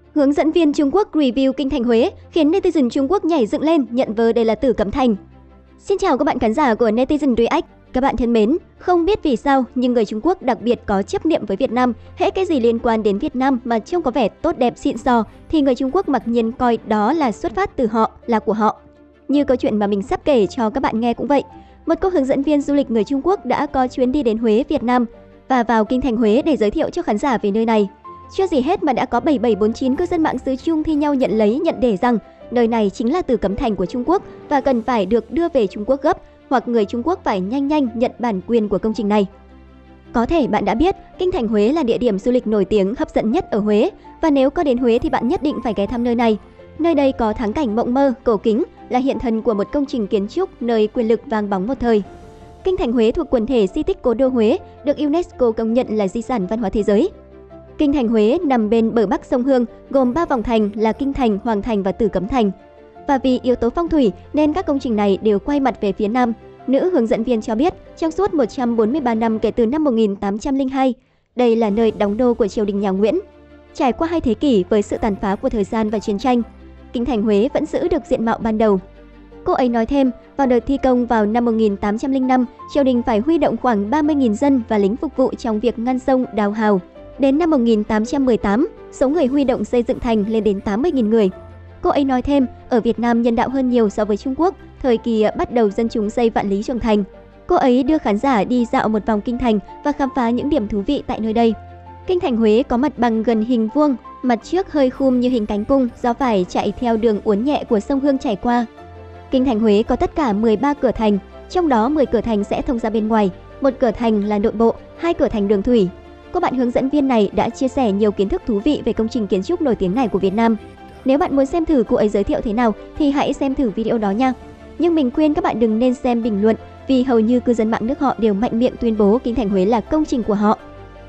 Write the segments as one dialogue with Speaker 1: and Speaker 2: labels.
Speaker 1: Hướng dẫn viên Trung Quốc review kinh thành Huế khiến netizen Trung Quốc nhảy dựng lên nhận vờ đây là Tử Cấm Thành. Xin chào các bạn khán giả của Netizen React. Các bạn thân mến, không biết vì sao nhưng người Trung Quốc đặc biệt có chấp niệm với Việt Nam. Hễ cái gì liên quan đến Việt Nam mà trông có vẻ tốt đẹp xịn sò thì người Trung Quốc mặc nhiên coi đó là xuất phát từ họ, là của họ. Như câu chuyện mà mình sắp kể cho các bạn nghe cũng vậy. Một cô hướng dẫn viên du lịch người Trung Quốc đã có chuyến đi đến Huế, Việt Nam và vào kinh thành Huế để giới thiệu cho khán giả về nơi này. Chưa gì hết mà đã có 7749 cư dân mạng xứ Trung thi nhau nhận để rằng nơi này chính là Tử Cấm Thành của Trung Quốc và cần phải được đưa về Trung Quốc gấp, hoặc người Trung Quốc phải nhanh nhận bản quyền của công trình này. Có thể bạn đã biết, kinh thành Huế là địa điểm du lịch nổi tiếng hấp dẫn nhất ở Huế, và nếu có đến Huế thì bạn nhất định phải ghé thăm nơi này. Nơi đây có thắng cảnh mộng mơ, cổ kính, là hiện thân của một công trình kiến trúc nơi quyền lực vang bóng một thời. Kinh thành Huế thuộc quần thể di tích Cố đô Huế, được UNESCO công nhận là di sản văn hóa thế giới. Kinh thành Huế nằm bên bờ bắc sông Hương, gồm 3 vòng thành là Kinh thành, Hoàng thành và Tử Cấm Thành. Và vì yếu tố phong thủy nên các công trình này đều quay mặt về phía nam. Nữ hướng dẫn viên cho biết, trong suốt 143 năm kể từ năm 1802, đây là nơi đóng đô của triều đình nhà Nguyễn. Trải qua 2 thế kỷ với sự tàn phá của thời gian và chiến tranh, kinh thành Huế vẫn giữ được diện mạo ban đầu. Cô ấy nói thêm, vào đợt thi công vào năm 1805, triều đình phải huy động khoảng 30.000 dân và lính phục vụ trong việc ngăn sông, đào hào. Đến năm 1818, số người huy động xây dựng thành lên đến 80.000 người. Cô ấy nói thêm, ở Việt Nam nhân đạo hơn nhiều so với Trung Quốc, thời kỳ bắt đầu dân chúng xây Vạn Lý Trường Thành. Cô ấy đưa khán giả đi dạo một vòng kinh thành và khám phá những điểm thú vị tại nơi đây. Kinh thành Huế có mặt bằng gần hình vuông, mặt trước hơi khum như hình cánh cung do phải chạy theo đường uốn nhẹ của sông Hương chảy qua. Kinh thành Huế có tất cả 13 cửa thành, trong đó 10 cửa thành sẽ thông ra bên ngoài, 1 cửa thành là nội bộ, 2 cửa thành đường thủy. Cô bạn hướng dẫn viên này đã chia sẻ nhiều kiến thức thú vị về công trình kiến trúc nổi tiếng này của Việt Nam. Nếu bạn muốn xem thử cô ấy giới thiệu thế nào thì hãy xem thử video đó nha. Nhưng mình khuyên các bạn đừng nên xem bình luận vì hầu như cư dân mạng nước họ đều mạnh miệng tuyên bố kinh thành Huế là công trình của họ.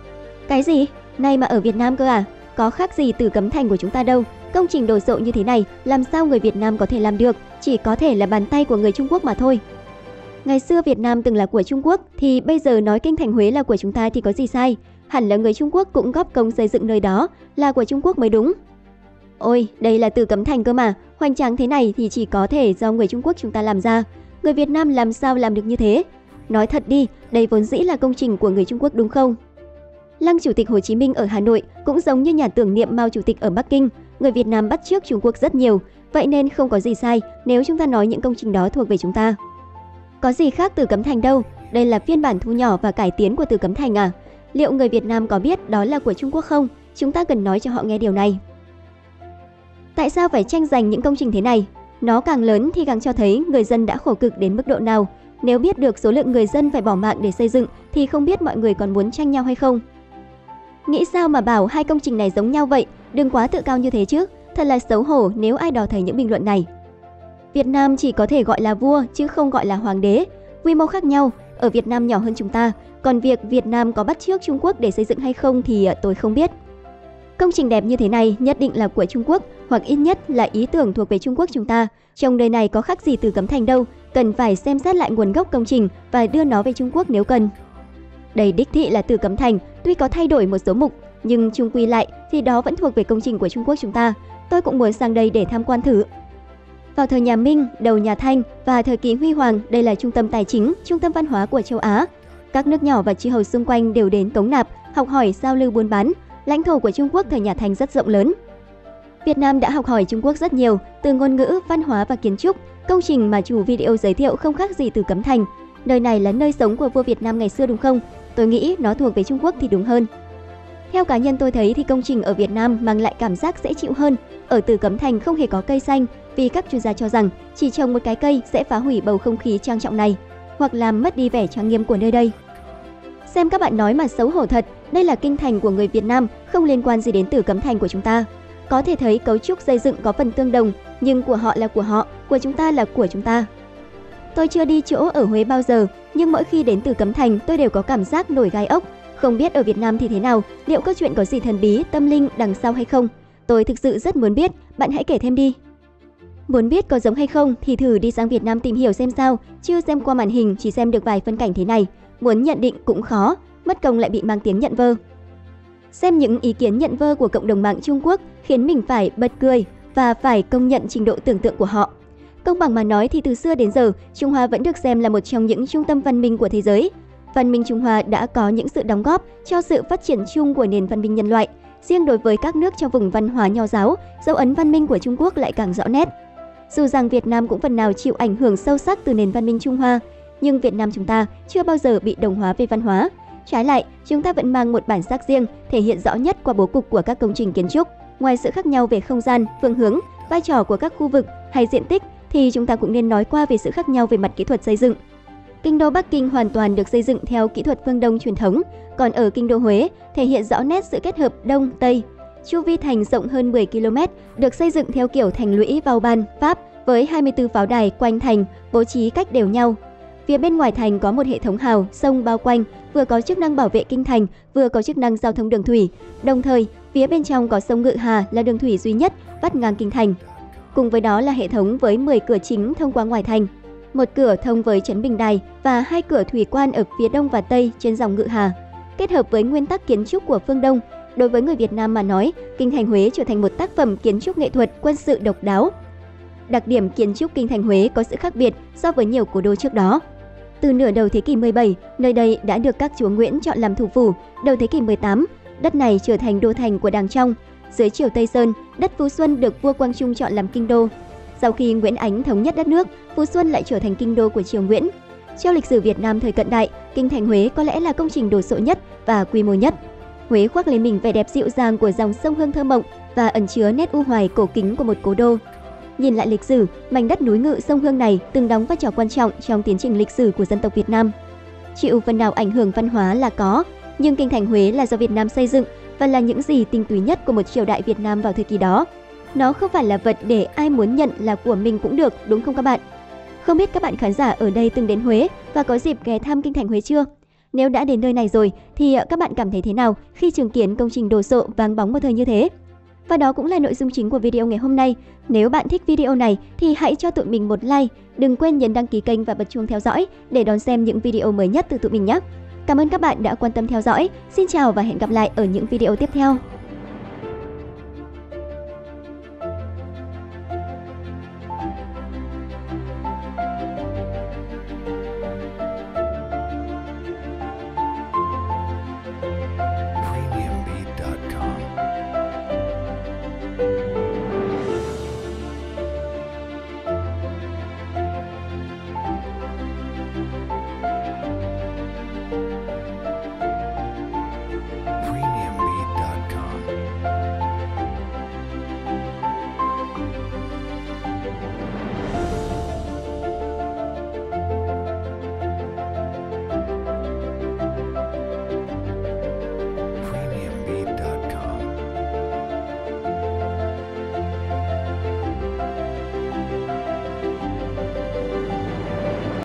Speaker 1: Cái gì? Này mà ở Việt Nam cơ à? Có khác gì Tử Cấm Thành của chúng ta đâu. Công trình đồ sộ như thế này làm sao người Việt Nam có thể làm được, chỉ có thể là bàn tay của người Trung Quốc mà thôi. Ngày xưa Việt Nam từng là của Trung Quốc thì bây giờ nói kinh thành Huế là của chúng ta thì có gì sai? Hẳn là người Trung Quốc cũng góp công xây dựng nơi đó, là của Trung Quốc mới đúng. Ôi, đây là Tử Cấm Thành cơ mà, hoành tráng thế này thì chỉ có thể do người Trung Quốc chúng ta làm ra. Người Việt Nam làm sao làm được như thế? Nói thật đi, đây vốn dĩ là công trình của người Trung Quốc đúng không? Lăng Chủ tịch Hồ Chí Minh ở Hà Nội cũng giống như nhà tưởng niệm Mao Chủ tịch ở Bắc Kinh, người Việt Nam bắt chước Trung Quốc rất nhiều, vậy nên không có gì sai nếu chúng ta nói những công trình đó thuộc về chúng ta. Có gì khác Tử Cấm Thành đâu, đây là phiên bản thu nhỏ và cải tiến của Tử Cấm Thành à? Liệu người Việt Nam có biết đó là của Trung Quốc không? Chúng ta cần nói cho họ nghe điều này. Tại sao phải tranh giành những công trình thế này? Nó càng lớn thì càng cho thấy người dân đã khổ cực đến mức độ nào. Nếu biết được số lượng người dân phải bỏ mạng để xây dựng thì không biết mọi người còn muốn tranh nhau hay không. Nghĩ sao mà bảo hai công trình này giống nhau vậy? Đừng quá tự cao như thế chứ. Thật là xấu hổ nếu ai đó thấy những bình luận này. Việt Nam chỉ có thể gọi là vua chứ không gọi là hoàng đế. Quy mô khác nhau, ở Việt Nam nhỏ hơn chúng ta. Còn việc Việt Nam có bắt chước Trung Quốc để xây dựng hay không thì tôi không biết. Công trình đẹp như thế này nhất định là của Trung Quốc, hoặc ít nhất là ý tưởng thuộc về Trung Quốc chúng ta. Trong đời này có khác gì Tử Cấm Thành đâu, cần phải xem xét lại nguồn gốc công trình và đưa nó về Trung Quốc nếu cần. Đây đích thị là Tử Cấm Thành, tuy có thay đổi một số mục, nhưng chung quy lại thì đó vẫn thuộc về công trình của Trung Quốc chúng ta. Tôi cũng muốn sang đây để tham quan thử. Vào thời nhà Minh, đầu nhà Thanh và thời kỳ huy hoàng, đây là trung tâm tài chính, trung tâm văn hóa của châu Á. Các nước nhỏ và chư hầu xung quanh đều đến cống nạp, học hỏi, giao lưu buôn bán. Lãnh thổ của Trung Quốc thời nhà Thanh rất rộng lớn. Việt Nam đã học hỏi Trung Quốc rất nhiều, từ ngôn ngữ, văn hóa và kiến trúc. Công trình mà chủ video giới thiệu không khác gì Tử Cấm Thành. Nơi này là nơi sống của vua Việt Nam ngày xưa đúng không? Tôi nghĩ nó thuộc về Trung Quốc thì đúng hơn. Theo cá nhân tôi thấy thì công trình ở Việt Nam mang lại cảm giác dễ chịu hơn. Ở Tử Cấm Thành không hề có cây xanh vì các chuyên gia cho rằng chỉ trồng một cái cây sẽ phá hủy bầu không khí trang trọng này hoặc làm mất đi vẻ trang nghiêm của nơi đây. Xem các bạn nói mà xấu hổ thật, đây là kinh thành của người Việt Nam, không liên quan gì đến Tử Cấm Thành của chúng ta. Có thể thấy cấu trúc xây dựng có phần tương đồng, nhưng của họ là của họ, của chúng ta là của chúng ta. Tôi chưa đi chỗ ở Huế bao giờ, nhưng mỗi khi đến Tử Cấm Thành tôi đều có cảm giác nổi gai ốc. Không biết ở Việt Nam thì thế nào, liệu câu chuyện có gì thần bí, tâm linh đằng sau hay không? Tôi thực sự rất muốn biết, bạn hãy kể thêm đi. Muốn biết có giống hay không thì thử đi sang Việt Nam tìm hiểu xem sao, chứ xem qua màn hình chỉ xem được vài phân cảnh thế này. Muốn nhận định cũng khó, mất công lại bị mang tiếng nhận vơ. Xem những ý kiến nhận vơ của cộng đồng mạng Trung Quốc khiến mình phải bật cười và phải công nhận trình độ tưởng tượng của họ. Công bằng mà nói thì từ xưa đến giờ, Trung Hoa vẫn được xem là một trong những trung tâm văn minh của thế giới. Văn minh Trung Hoa đã có những sự đóng góp cho sự phát triển chung của nền văn minh nhân loại. Riêng đối với các nước trong vùng văn hóa Nho giáo, dấu ấn văn minh của Trung Quốc lại càng rõ nét. Dù rằng Việt Nam cũng phần nào chịu ảnh hưởng sâu sắc từ nền văn minh Trung Hoa, nhưng Việt Nam chúng ta chưa bao giờ bị đồng hóa về văn hóa. Trái lại, chúng ta vẫn mang một bản sắc riêng, thể hiện rõ nhất qua bố cục của các công trình kiến trúc. Ngoài sự khác nhau về không gian, phương hướng, vai trò của các khu vực hay diện tích, thì chúng ta cũng nên nói qua về sự khác nhau về mặt kỹ thuật xây dựng. Kinh đô Bắc Kinh hoàn toàn được xây dựng theo kỹ thuật phương Đông truyền thống, còn ở kinh đô Huế thể hiện rõ nét sự kết hợp Đông Tây. Chu vi thành rộng hơn 10 km, được xây dựng theo kiểu thành lũy Vauban, Pháp với 24 pháo đài quanh thành, bố trí cách đều nhau. Phía bên ngoài thành có một hệ thống hào, sông bao quanh, vừa có chức năng bảo vệ kinh thành, vừa có chức năng giao thông đường thủy. Đồng thời, phía bên trong có sông Ngự Hà là đường thủy duy nhất vắt ngang kinh thành. Cùng với đó là hệ thống với 10 cửa chính thông qua ngoài thành. Một cửa thông với trấn Bình Đài và 2 cửa thủy quan ở phía đông và tây trên dòng Ngự Hà. Kết hợp với nguyên tắc kiến trúc của phương Đông, đối với người Việt Nam mà nói, kinh thành Huế trở thành một tác phẩm kiến trúc nghệ thuật quân sự độc đáo. Đặc điểm kiến trúc kinh thành Huế có sự khác biệt so với nhiều cố đô trước đó. Từ nửa đầu thế kỷ 17, nơi đây đã được các chúa Nguyễn chọn làm thủ phủ. Đầu thế kỷ 18, đất này trở thành đô thành của Đàng Trong. Dưới triều Tây Sơn, đất Phú Xuân được vua Quang Trung chọn làm kinh đô. Sau khi Nguyễn Ánh thống nhất đất nước, Phú Xuân lại trở thành kinh đô của triều Nguyễn. Trong lịch sử Việt Nam thời cận đại, kinh thành Huế có lẽ là công trình đồ sộ nhất và quy mô nhất. Huế khoác lên mình vẻ đẹp dịu dàng của dòng sông Hương thơ mộng và ẩn chứa nét u hoài cổ kính của một cố đô. Nhìn lại lịch sử, mảnh đất núi Ngự sông Hương này từng đóng vai trò quan trọng trong tiến trình lịch sử của dân tộc Việt Nam. Chịu phần nào ảnh hưởng văn hóa là có, nhưng kinh thành Huế là do Việt Nam xây dựng và là những gì tinh túy nhất của một triều đại Việt Nam vào thời kỳ đó. Nó không phải là vật để ai muốn nhận là của mình cũng được, đúng không các bạn? Không biết các bạn khán giả ở đây từng đến Huế và có dịp ghé thăm kinh thành Huế chưa? Nếu đã đến nơi này rồi thì các bạn cảm thấy thế nào khi chứng kiến công trình đồ sộ vang bóng một thời như thế? Và đó cũng là nội dung chính của video ngày hôm nay. Nếu bạn thích video này thì hãy cho tụi mình một like, đừng quên nhấn đăng ký kênh và bật chuông theo dõi để đón xem những video mới nhất từ tụi mình nhé. Cảm ơn các bạn đã quan tâm theo dõi. Xin chào và hẹn gặp lại ở những video tiếp theo.